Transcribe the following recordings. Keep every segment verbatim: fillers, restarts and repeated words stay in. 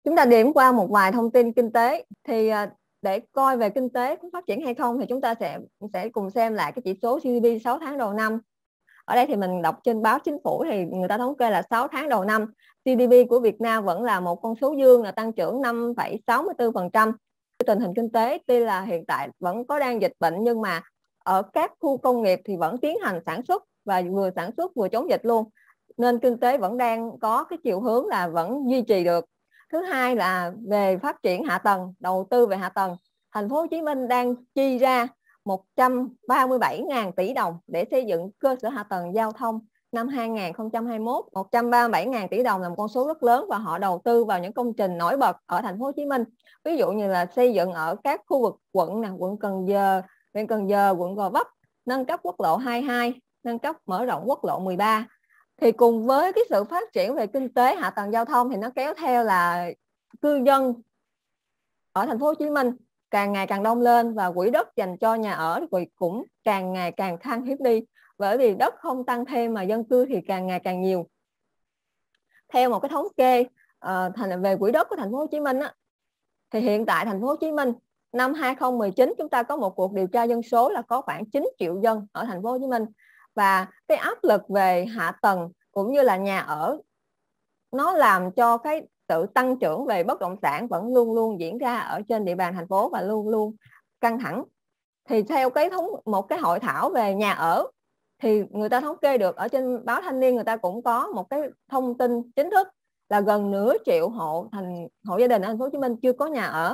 Chúng ta điểm qua một vài thông tin kinh tế. Thì để coi về kinh tế có phát triển hay không thì chúng ta sẽ sẽ cùng xem lại cái chỉ số giê đê pê sáu tháng đầu năm. Ở đây thì mình đọc trên báo chính phủ thì người ta thống kê là sáu tháng đầu năm giê đê pê của Việt Nam vẫn là một con số dương, là tăng trưởng năm phẩy sáu mươi tư phần trăm. Tình hình kinh tế tuy là hiện tại vẫn có đang dịch bệnh, nhưng mà ở các khu công nghiệp thì vẫn tiến hành sản xuất và vừa sản xuất vừa chống dịch luôn, nên kinh tế vẫn đang có cái chiều hướng là vẫn duy trì được. Thứ hai là về phát triển hạ tầng, đầu tư về hạ tầng. Thành phố Hồ Chí Minh đang chi ra một trăm ba mươi bảy nghìn tỷ đồng để xây dựng cơ sở hạ tầng giao thông năm hai nghìn không trăm hai mươi mốt. một trăm ba mươi bảy nghìn tỷ đồng là một con số rất lớn và họ đầu tư vào những công trình nổi bật ở thành phố Hồ Chí Minh. Ví dụ như là xây dựng ở các khu vực quận nè, quận Cần Giờ, huyện Cần Giờ, quận Gò Vấp, nâng cấp quốc lộ hai mươi hai, nâng cấp mở rộng quốc lộ mười ba. Thì cùng với cái sự phát triển về kinh tế, hạ tầng giao thông thì nó kéo theo là cư dân ở thành phố Hồ Chí Minh càng ngày càng đông lên và quỹ đất dành cho nhà ở thì cũng càng ngày càng khan hiếm đi, bởi vì đất không tăng thêm mà dân cư thì càng ngày càng nhiều. Theo một cái thống kê uh, thành về quỹ đất của thành phố Hồ Chí Minh á, thì hiện tại thành phố Hồ Chí Minh năm hai không một chín chúng ta có một cuộc điều tra dân số là có khoảng chín triệu dân ở thành phố Hồ Chí Minh, và cái áp lực về hạ tầng cũng như là nhà ở nó làm cho cái sự tăng trưởng về bất động sản vẫn luôn luôn diễn ra ở trên địa bàn thành phố và luôn luôn căng thẳng. Thì theo cái thống một cái hội thảo về nhà ở thì người ta thống kê được, ở trên báo Thanh Niên người ta cũng có một cái thông tin chính thức là gần nửa triệu hộ thành hộ gia đình ở thành phố Hồ Chí Minh chưa có nhà ở.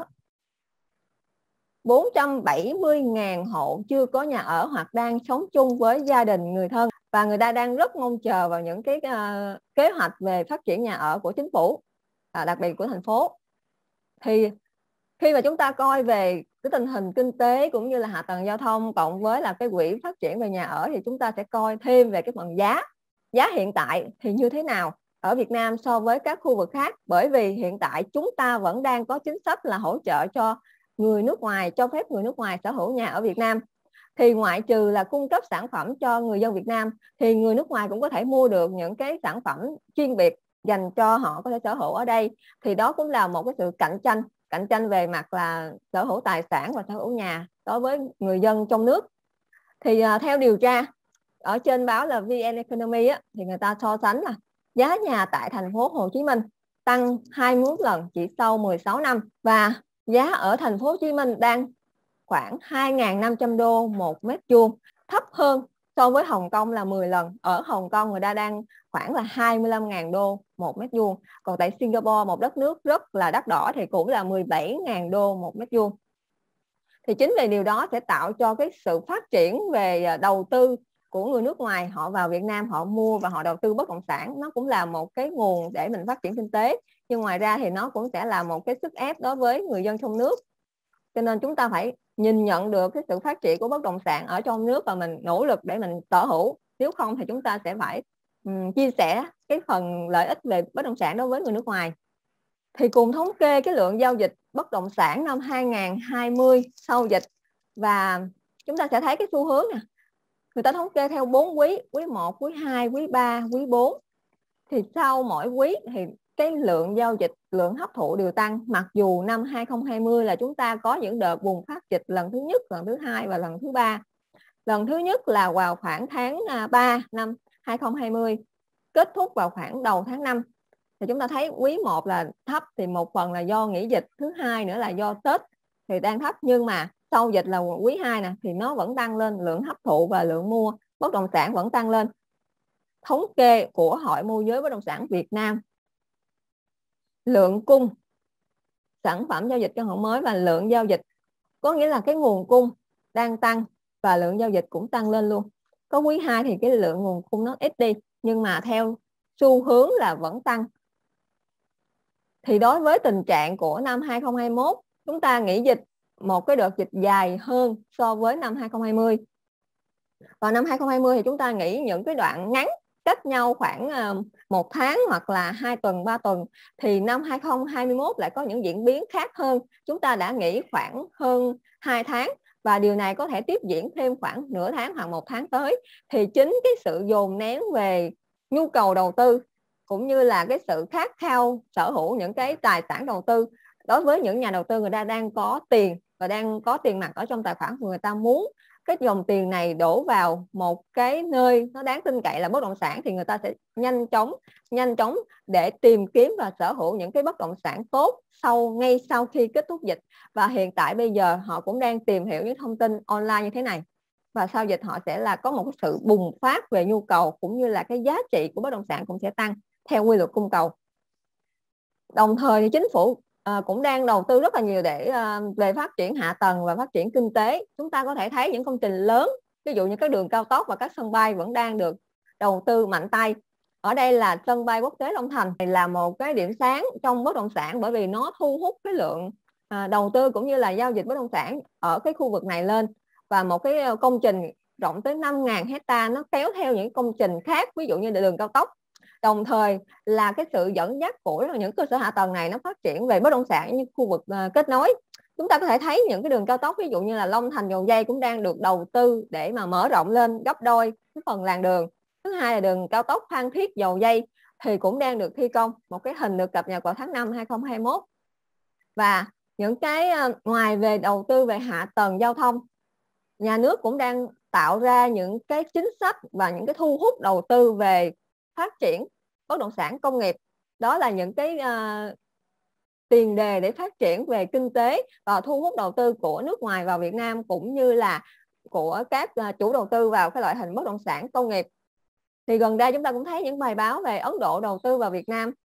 bốn trăm bảy mươi nghìn hộ chưa có nhà ở hoặc đang sống chung với gia đình người thân, và người ta đang rất mong chờ vào những cái uh, kế hoạch về phát triển nhà ở của chính phủ, uh, đặc biệt của thành phố. Thì khi mà chúng ta coi về cái tình hình kinh tế cũng như là hạ tầng giao thông cộng với là cái quỹ phát triển về nhà ở, thì chúng ta sẽ coi thêm về cái phần giá. Giá hiện tại thì như thế nào ở Việt Nam so với các khu vực khác, bởi vì hiện tại chúng ta vẫn đang có chính sách là hỗ trợ cho người nước ngoài, cho phép người nước ngoài sở hữu nhà ở Việt Nam. Thì ngoại trừ là cung cấp sản phẩm cho người dân Việt Nam thì người nước ngoài cũng có thể mua được những cái sản phẩm chuyên biệt dành cho họ có thể sở hữu ở đây. Thì đó cũng là một cái sự cạnh tranh cạnh tranh về mặt là sở hữu tài sản và sở hữu nhà đối với người dân trong nước. Thì uh, theo điều tra ở trên báo là vê en Economy á, thì người ta so sánh là giá nhà tại thành phố Hồ Chí Minh tăng hai mươi mốt lần chỉ sau mười sáu năm, và giá ở thành phố Hồ Chí Minh đang khoảng hai nghìn năm trăm đô một mét vuông, thấp hơn so với Hồng Kông là mười lần. Ở Hồng Kông người ta đang khoảng là hai mươi lăm nghìn đô một mét vuông. Còn tại Singapore, một đất nước rất là đắt đỏ, thì cũng là mười bảy nghìn đô một mét vuông. Thì chính vì điều đó sẽ tạo cho cái sự phát triển về đầu tư của người nước ngoài, họ vào Việt Nam họ mua và họ đầu tư bất động sản. Nó cũng là một cái nguồn để mình phát triển kinh tế, nhưng ngoài ra thì nó cũng sẽ là một cái sức ép đối với người dân trong nước. Cho nên chúng ta phải nhìn nhận được cái sự phát triển của bất động sản ở trong nước và mình nỗ lực để mình sở hữu. Nếu không thì chúng ta sẽ phải um, chia sẻ cái phần lợi ích về bất động sản đối với người nước ngoài. Thì cùng thống kê cái lượng giao dịch bất động sản năm hai nghìn không trăm hai mươi sau dịch, và chúng ta sẽ thấy cái xu hướng nè. Người ta thống kê theo bốn quý, quý một, quý hai, quý ba, quý bốn. Thì sau mỗi quý thì cái lượng giao dịch, lượng hấp thụ đều tăng, mặc dù năm hai không hai không là chúng ta có những đợt bùng phát dịch lần thứ nhất, lần thứ hai và lần thứ ba. Lần thứ nhất là vào khoảng tháng ba năm hai không hai không, kết thúc vào khoảng đầu tháng năm. Thì chúng ta thấy quý một là thấp, thì một phần là do nghỉ dịch, thứ hai nữa là do Tết thì đang thấp, nhưng mà sau dịch là quý hai nè thì nó vẫn tăng lên, lượng hấp thụ và lượng mua bất động sản vẫn tăng lên. Thống kê của Hội Môi giới Bất động sản Việt Nam, lượng cung sản phẩm giao dịch căn hộ mới và lượng giao dịch, có nghĩa là cái nguồn cung đang tăng và lượng giao dịch cũng tăng lên luôn. Có quý hai thì cái lượng nguồn cung nó ít đi, nhưng mà theo xu hướng là vẫn tăng. Thì đối với tình trạng của năm hai không hai mốt, chúng ta nghỉ dịch một cái đợt dịch dài hơn so với năm hai không hai không. Vào năm hai không hai không thì chúng ta nghỉ những cái đoạn ngắn cách nhau khoảng một tháng hoặc là hai tuần, ba tuần. Thì năm hai không hai mốt lại có những diễn biến khác hơn. Chúng ta đã nghỉ khoảng hơn hai tháng và điều này có thể tiếp diễn thêm khoảng nửa tháng hoặc một tháng tới. Thì chính cái sự dồn nén về nhu cầu đầu tư cũng như là cái sự khát khao sở hữu những cái tài sản đầu tư. Đối với những nhà đầu tư người ta đang có tiền và đang có tiền mặt ở trong tài khoản, người ta muốn cái dòng tiền này đổ vào một cái nơi nó đáng tin cậy là bất động sản, thì người ta sẽ nhanh chóng nhanh chóng để tìm kiếm và sở hữu những cái bất động sản tốt sau ngay sau khi kết thúc dịch. Và hiện tại bây giờ họ cũng đang tìm hiểu những thông tin online như thế này, và sau dịch họ sẽ là có một cái sự bùng phát về nhu cầu, cũng như là cái giá trị của bất động sản cũng sẽ tăng theo quy luật cung cầu. Đồng thời thì chính phủ à, cũng đang đầu tư rất là nhiều để à, về phát triển hạ tầng và phát triển kinh tế. Chúng ta có thể thấy những công trình lớn, ví dụ như các đường cao tốc và các sân bay vẫn đang được đầu tư mạnh tay. Ở đây là sân bay quốc tế Long Thành thì là một cái điểm sáng trong bất động sản, bởi vì nó thu hút cái lượng à, đầu tư cũng như là giao dịch bất động sản ở cái khu vực này lên. Và một cái công trình rộng tới năm nghìn hecta nó kéo theo những công trình khác, ví dụ như đường cao tốc. Đồng thời là cái sự dẫn dắt của những cơ sở hạ tầng này nó phát triển về bất động sản như khu vực uh, kết nối. Chúng ta có thể thấy những cái đường cao tốc, ví dụ như là Long Thành Dầu Giây cũng đang được đầu tư để mà mở rộng lên gấp đôi cái phần làn đường. Thứ hai là đường cao tốc Phan Thiết Dầu Giây thì cũng đang được thi công, một cái hình được cập nhật vào tháng năm hai nghìn không trăm hai mươi mốt. Và những cái uh, ngoài về đầu tư về hạ tầng giao thông, nhà nước cũng đang tạo ra những cái chính sách và những cái thu hút đầu tư về phát triển bất động sản công nghiệp. Đó là những cái uh, tiền đề để phát triển về kinh tế và thu hút đầu tư của nước ngoài vào Việt Nam, cũng như là của các uh, chủ đầu tư vào cái loại hình bất động sản công nghiệp. Thì gần đây chúng ta cũng thấy những bài báo về Ấn Độ đầu tư vào Việt Nam,